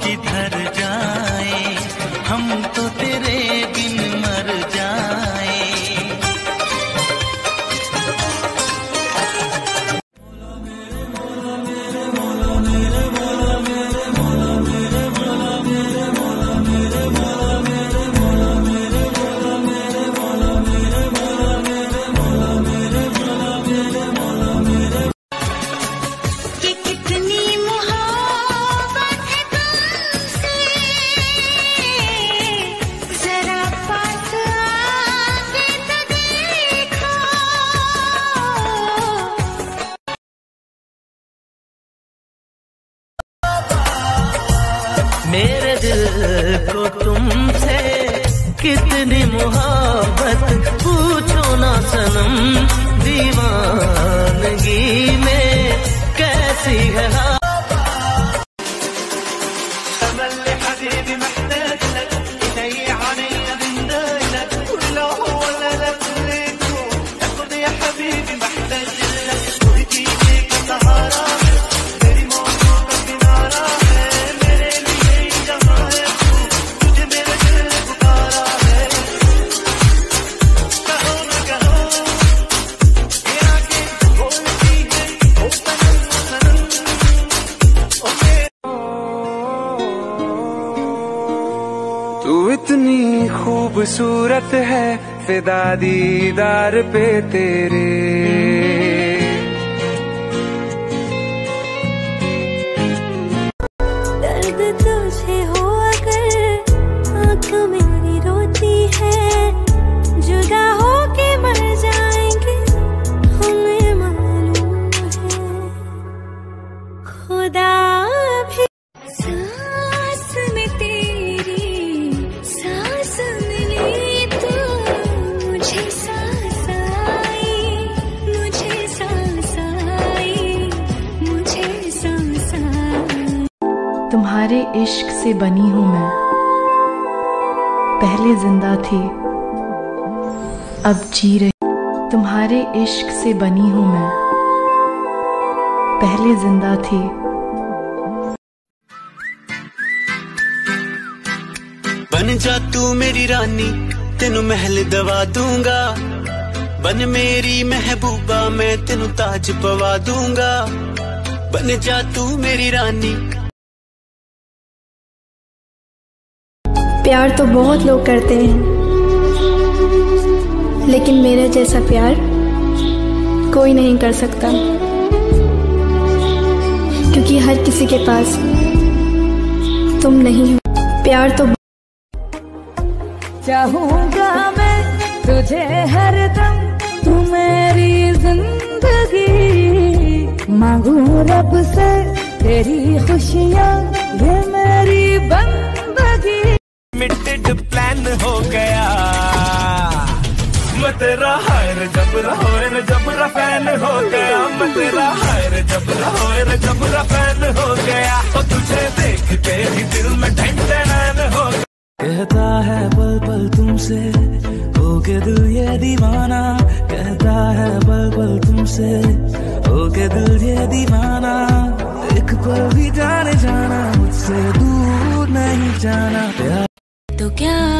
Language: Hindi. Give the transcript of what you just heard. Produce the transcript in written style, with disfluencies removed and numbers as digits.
जिधर जाए हम तो तेरे बिन मर जाए। मेरे दिल को तुमसे कितनी मोहब्बत पूछो ना सनम, दीवानगी में कैसी है। तू इतनी खूबसूरत है, फिदा दीदार पे तेरे। दर्द तुझे हो अगर आँखों मेरी रोती है, जुदा होके मर जाएंगे हमें मालूम है। खुदा भी सांस में तेरी सांस मिली तो मुझे सांस आई, मुझे सांस आई, मुझे सांस आई। तुम्हारे इश्क से बनी हूँ मैं, पहले जिंदा थी अब जी रही। तुम्हारे इश्क से बनी हूँ मैं, पहले जिंदा थी। बन जा तू मेरी रानी, तेनू महल दवा दूंगा। बन मेरी महबूबा, मैं तेनू ताज पवा दूंगा। बन जा तू मेरी रानी। प्यार तो बहुत लोग करते हैं, लेकिन मेरे जैसा प्यार कोई नहीं कर सकता, क्योंकि हर किसी के पास तुम नहीं हो। प्यार तो चाहूंगा मैं तुझे हरदम, तू मेरी जिंदगी। मांगू रब से तेरी खुशियाँ, ये मेरी बंदगी। लिमिटेड प्लान हो गया, मैं तेरा हायर जबरा होयर जबरा फैन हो गया। मैं तेरा हायर जबरा होयर जबरा फैन हो गया। और तुझे देखते ही दिल में ढंढन हो गया। कहता है पल पल तुमसे हो के दिल ये दीवाना। कहता है पल पल तुमसे हो के दिल ये दीवाना। एक पल भी जाने जाना, मुझसे दूर नहीं जाना। तो क्या